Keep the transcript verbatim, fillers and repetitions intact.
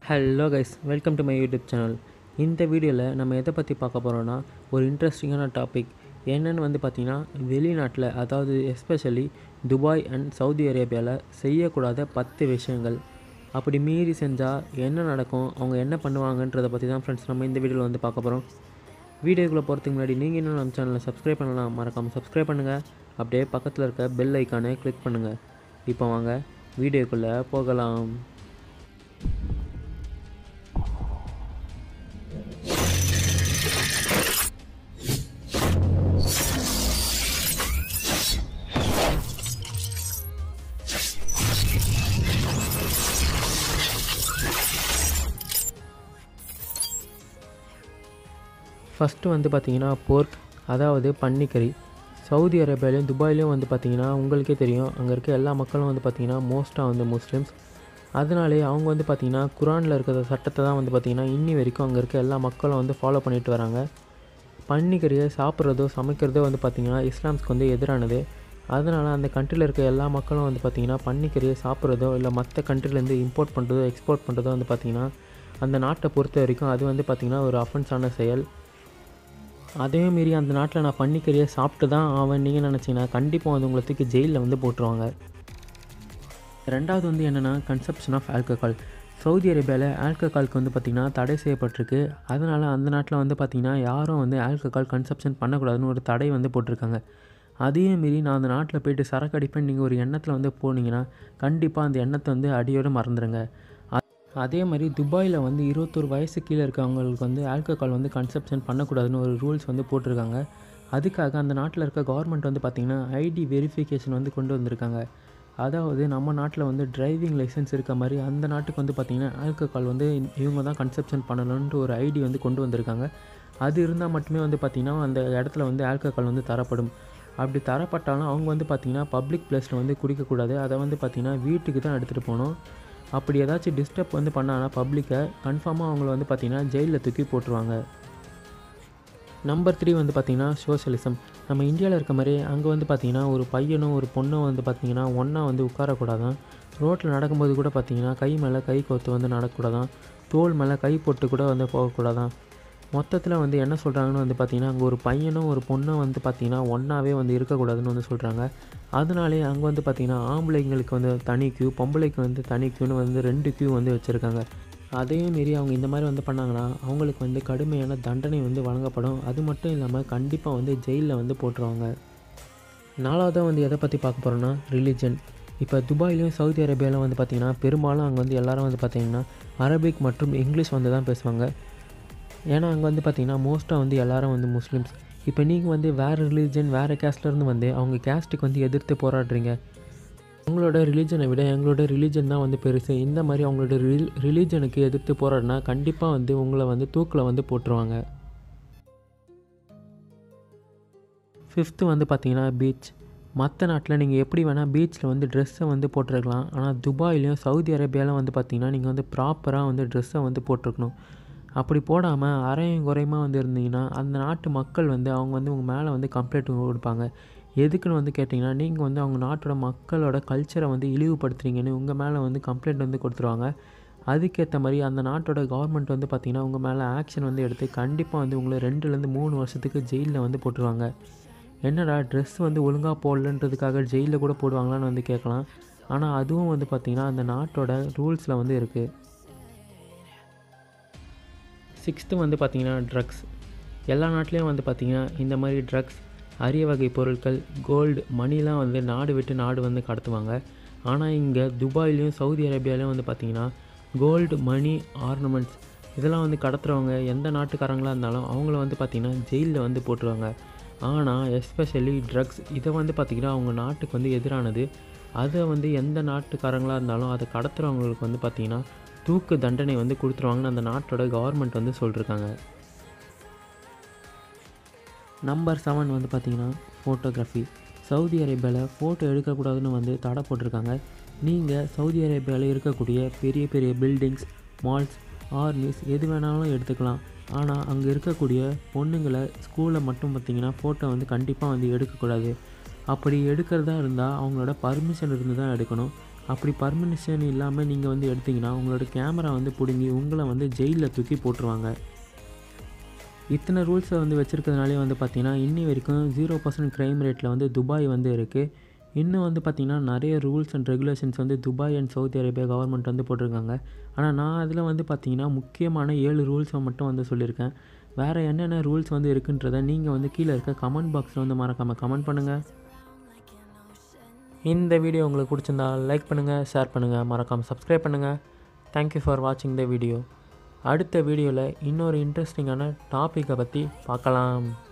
Hello guys, welcome to my YouTube channel. இந்த வீடியோவில் நம்ம எதை பற்றி பார்க்க போகிறோன்னா, ஒரு இன்ட்ரெஸ்டிங்கான டாபிக் என்னென்னு வந்து பார்த்திங்கன்னா, வெளிநாட்டில் அதாவது எஸ்பெஷலி துபாய் அண்ட் சவுதி அரேபியாவில் செய்யக்கூடாத பத்து விஷயங்கள். அப்படி மீறி செஞ்சால் என்ன நடக்கும், அவங்க என்ன பண்ணுவாங்கன்றதை பற்றி தான் ஃப்ரெண்ட்ஸ் நம்ம இந்த வீடியோவில் வந்து பார்க்க போகிறோம். வீடியோக்குள்ளே போகிறதுக்கு முன்னாடி நீங்கள் இன்னும் நம்ம சேனலை சப்ஸ்கிரைப் பண்ணலாம், மறக்காமல் சப்ஸ்கிரைப் பண்ணுங்கள். அப்படியே பக்கத்தில் இருக்க பெல் ஐக்கானை கிளிக் பண்ணுங்கள். இப்போ வாங்க வீடியோக்குள்ளே போகலாம். ஃபஸ்ட்டு வந்து பார்த்திங்கன்னா போர்க், அதாவது பன்னிக்கறி. சவுதி அரேபியாலையும் துபாயிலையும் வந்து பார்த்திங்கன்னா உங்களுக்கே தெரியும், அங்கே இருக்க எல்லா மக்களும் வந்து பார்த்திங்கன்னா மோஸ்ட்டாக வந்து முஸ்லீம்ஸ். அதனாலே அவங்க வந்து பார்த்திங்கன்னா குரானில் இருக்கிற சட்டத்தை தான் வந்து பார்த்திங்கன்னா இன்னி வரைக்கும் அங்கே இருக்க எல்லா மக்களும் வந்து ஃபாலோ பண்ணிட்டு வராங்க. பன்னிக்கறியை சாப்பிட்றதோ சமைக்கிறதோ வந்து பார்த்திங்கன்னா இஸ்லாம்ஸ்க்கு வந்து எதிரானது. அதனால் அந்த கண்ட்ரியில் இருக்க எல்லா மக்களும் வந்து பார்த்திங்கன்னா பன்னிக்கறியை சாப்பிட்றதோ இல்லை மற்ற கண்ட்ரிலேருந்து இம்போர்ட் பண்ணுறதோ எக்ஸ்போர்ட் பண்ணுறதோ வந்து பார்த்திங்கன்னா அந்த நாட்டை பொறுத்த வரைக்கும் அது வந்து பார்த்திங்கன்னா ஒரு அஃபென்ஸான செயல். அதே மாரி அந்த நாட்டில் நான் பன்னிக்கறியை சாப்பிட்டு தான் ஆவேன் நீங்கள் நினச்சிங்கன்னா கண்டிப்பாக வந்து உங்களை தூக்கி ஜெயிலில் வந்து போட்டுருவாங்க. ரெண்டாவது வந்து என்னென்னா கன்சப்ஷன் ஆஃப் ஆல்கஹால். சவுதி அரேபியாவில் ஆல்கஹாலுக்கு வந்து பார்த்திங்கன்னா தடை செய்யப்பட்டிருக்கு. அதனால் அந்த நாட்டில் வந்து பார்த்திங்கன்னா யாரும் வந்து ஆல்கஹால் கன்சப்ஷன் பண்ணக்கூடாதுன்னு ஒரு தடை வந்து போட்டிருக்காங்க. அதேமாரி நான் அந்த நாட்டில் போய்ட்டு சரக்கு அடிப்பேன் நீங்கள் ஒரு எண்ணத்தில் வந்து போனீங்கன்னா கண்டிப்பாக அந்த எண்ணத்தை வந்து அடியோடு மறந்துடுங்க. அதே மாதிரி துபாயில் வந்து இருபத்தொரு வயசு கீழே இருக்கவங்களுக்கு வந்து ஆல்கஹால் வந்து கன்சப்ஷன் பண்ணக்கூடாதுன்னு ஒரு ரூல்ஸ் வந்து போட்டிருக்காங்க. அதுக்காக அந்த நாட்டில் இருக்க கவர்மெண்ட் வந்து பார்த்திங்கன்னா ஐடி வெரிஃபிகேஷன் வந்து கொண்டு வந்திருக்காங்க. அதாவது நம்ம நாட்டில் வந்து டிரைவிங் லைசன்ஸ் இருக்க மாதிரி அந்த நாட்டுக்கு வந்து பார்த்திங்கன்னா ஆல்கஹால் வந்து இவங்க தான் கன்சப்ஷன் பண்ணணுன்ட்டு ஒரு ஐடி வந்து கொண்டு வந்திருக்காங்க. அது இருந்தால் மட்டுமே வந்து பார்த்திங்கன்னா அந்த இடத்துல வந்து ஆல்கஹால் வந்து தரப்படும். அப்படி தரப்பட்டாலும் அவங்க வந்து பார்த்திங்கன்னா பப்ளிக் பிளேஸில் வந்து குடிக்கக்கூடாது. அதை வந்து பார்த்திங்கன்னா வீட்டுக்கு தான் எடுத்துகிட்டு போகணும். அப்படி ஏதாச்சும் டிஸ்டர்ப் வந்து பண்ணாங்கன்னா பப்ளிக்கை கன்ஃபார்மாக அவங்கள வந்து பார்த்திங்கன்னா ஜெயிலில் தூக்கி போட்டுருவாங்க. நம்பர் த்ரீ வந்து பார்த்திங்கன்னா சோஷியலிசம். நம்ம இந்தியாவில் இருக்க மாதிரி அங்கே வந்து பார்த்திங்கன்னா ஒரு பையனும் ஒரு பொண்ணும் வந்து பார்த்திங்கன்னா ஒன்றா வந்து உட்காரக்கூடாதான். ரோட்டில் நடக்கும்போது கூட பார்த்திங்கன்னா கை மேலே கை கோத்து வந்து நடக்கக்கூடாதான். தோல் மேலே கை போட்டு கூட வந்து போகக்கூடாதான். மொத்தத்தில் வந்து என்ன சொல்கிறாங்கன்னு வந்து பார்த்திங்கன்னா அங்கே ஒரு பையனும் ஒரு பொண்ணும் வந்து பார்த்திங்கன்னா ஒன்றாவே வந்து இருக்கக்கூடாதுன்னு வந்து சொல்கிறாங்க. அதனாலே அங்கே வந்து பார்த்திங்கன்னா ஆம்பளைங்களுக்கு வந்து தனி க்யூ, பொம்பளைக்கு வந்து தனி க்யூன்னு வந்து ரெண்டு க்யூ வந்து வச்சுருக்காங்க. அதையும் மீறி அவங்க இந்த மாதிரி வந்து பண்ணாங்கன்னா அவங்களுக்கு வந்து கடுமையான தண்டனை வந்து வழங்கப்படும். அது மட்டும் இல்லாமல் கண்டிப்பாக வந்து ஜெயிலில் வந்து போட்டுருவாங்க. நாலாவதாக வந்து எதை பற்றி பார்க்க போகிறோன்னா ரிலிஜன். இப்போ துபாயிலையும் சவுதி அரேபியாவிலும் வந்து பார்த்திங்கன்னா பெரும்பாலும் அங்கே வந்து எல்லோரும் வந்து பார்த்திங்கன்னா அரபிக் மற்றும் இங்கிலீஷ் வந்து தான் பேசுவாங்க. ஏன்னா அங்கே வந்து பார்த்திங்கன்னா மோஸ்ட்டாக வந்து எல்லோரும் வந்து முஸ்லீம்ஸ். இப்போ நீங்கள் வந்து வேறு ரிலீஜன் வேறு கேஸ்ட்லேருந்து வந்து அவங்க கேஸ்ட்டுக்கு வந்து எதிர்த்து போராடுறீங்க. உங்களோட ரிலீஜனை விட எங்களோட ரிலீஜன் தான் வந்து பெருசு, இந்த மாதிரி அவங்களோட ரில் ரிலீஜனுக்கு எதிர்த்து போராடினா கண்டிப்பாக வந்து உங்களை வந்து தூக்கில் வந்து போட்டுருவாங்க. ஃபிஃப்த்து வந்து பார்த்திங்கன்னா பீச். மற்ற நாட்டில் நீங்கள் எப்படி வேணால் பீச்சில் வந்து ட்ரெஸ்ஸை வந்து போட்டிருக்கலாம். ஆனால் துபாயிலையும் சவுதி அரேபியாவிலும் வந்து பார்த்திங்கன்னா நீங்கள் வந்து ப்ராப்பராக வந்து ட்ரெஸ்ஸை வந்து போட்டிருக்கணும். அப்படி போடாமல் அரையும் குறையுமா வந்து இருந்தீங்கன்னா அந்த நாட்டு மக்கள் வந்து அவங்க வந்து உங்கள் மேலே வந்து கம்ப்ளைண்ட் கொடுப்பாங்க. எதுக்குன்னு வந்து கேட்டிங்கன்னா நீங்கள் வந்து அவங்க நாட்டோட மக்களோட கல்ச்சரை வந்து இழிவுபடுத்துறீங்கன்னு உங்கள் மேலே வந்து கம்ப்ளைண்ட் வந்து கொடுத்துருவாங்க. அதுக்கேற்ற மாதிரி அந்த நாட்டோட கவர்மெண்ட் வந்து பார்த்திங்கன்னா உங்கள் மேலே ஆக்ஷன் வந்து எடுத்து கண்டிப்பாக வந்து உங்களை ரெண்டுலேருந்து மூணு வருஷத்துக்கு ஜெயிலில் வந்து போட்டுருவாங்க. என்னடா ட்ரெஸ் வந்து ஒழுங்காக போடலன்றதுக்காக ஜெயிலில் கூட போடுவாங்களான்னு வந்து கேட்கலாம். ஆனால் அதுவும் வந்து பார்த்திங்கன்னா அந்த நாட்டோட ரூல்ஸில் வந்து இருக்குது. சிக்ஸ்த்து வந்து பார்த்திங்கன்னா ட்ரக்ஸ். எல்லா நாட்டிலையும் வந்து பார்த்திங்கன்னா இந்த மாதிரி ட்ரக்ஸ், அரிய வகை பொருட்கள், கோல்டு, மணிலாம் வந்து நாடு விட்டு நாடு வந்து கடத்துவாங்க. ஆனால் இங்கே துபாயிலையும் சவுதி அரேபியாலையும் வந்து பார்த்திங்கன்னா கோல்டு, மணி, ஆர்னமெண்ட்ஸ் இதெல்லாம் வந்து கடத்துகிறவங்க எந்த நாட்டுக்காரங்களாக இருந்தாலும் அவங்கள வந்து பார்த்திங்கன்னா ஜெயிலில் வந்து போட்டுருவாங்க. ஆனால் எஸ்பெஷலி ட்ரக்ஸ் இதை வந்து பார்த்திங்கன்னா அவங்க நாட்டுக்கு வந்து எதிரானது. அதை வந்து எந்த நாட்டுக்காரங்களாக இருந்தாலும் அதை கடத்துகிறவங்களுக்கு வந்து பார்த்திங்கன்னா தூக்கு தண்டனை வந்து கொடுத்துருவாங்கன்னு அந்த நாட்டோட கவர்மெண்ட் வந்து சொல்லியிருக்காங்க. நம்பர் செவன் வந்து பார்த்திங்கன்னா ஃபோட்டோகிராஃபி. சவுதி அரேபியாவில் ஃபோட்டோ எடுக்கக்கூடாதுன்னு வந்து தடை போட்டிருக்காங்க. நீங்கள் சவுதி அரேபியாவில் இருக்கக்கூடிய பெரிய பெரிய பில்டிங்ஸ், மால்ஸ், ஆர்மிஸ் எது வேணாலும் எடுத்துக்கலாம். ஆனால் அங்கே இருக்கக்கூடிய பொண்ணுங்களை ஸ்கூலில் மட்டும் பார்த்திங்கன்னா ஃபோட்டோ வந்து கண்டிப்பாக வந்து எடுக்கக்கூடாது. அப்படி எடுக்கிறதா இருந்தால் அவங்களோட பர்மிஷன் இருந்து தான் எடுக்கணும். அப்படி பர்மிஷன் இல்லாமல் நீங்கள் வந்து எடுத்திங்கன்னா உங்களோட கேமரா வந்து பிடுங்கி உங்களை வந்து ஜெயிலில் தூக்கி போட்டுருவாங்க. இத்தனை ரூல்ஸை வந்து வச்சுருக்கிறதுனாலே வந்து பார்த்திங்கன்னா இன்னி வரைக்கும் ஜீரோ பர்சன்ட் க்ரைம் ரேட்டில் வந்து துபாய் வந்து இருக்குது. இன்னும் வந்து பார்த்திங்கன்னா நிறைய ரூல்ஸ் அண்ட் ரெகுலேஷன்ஸ் வந்து Dubai and Saudi Arabia government வந்து போட்டிருக்காங்க. ஆனால் நான் அதில் வந்து பார்த்திங்கன்னா முக்கியமான ஏழு ரூல்ஸை மட்டும் வந்து சொல்லியிருக்கேன். வேறு என்னென்ன ரூல்ஸ் வந்து இருக்குன்றதை நீங்கள் வந்து கீழே இருக்க கமெண்ட் பாக்ஸில் வந்து மறக்காமல் கமெண்ட் பண்ணுங்கள். இந்த வீடியோ உங்களுக்கு பிடிச்சிருந்தா லைக் பண்ணுங்கள், ஷேர் பண்ணுங்கள், மறக்காமல் சப்ஸ்கிரைப் பண்ணுங்கள். தேங்க்யூ ஃபார் வாட்சிங் த வீடியோ. அடுத்த வீடியோவில் இன்னொரு இன்ட்ரெஸ்டிங்கான டாப்பிக்கை பற்றி பார்க்கலாம்.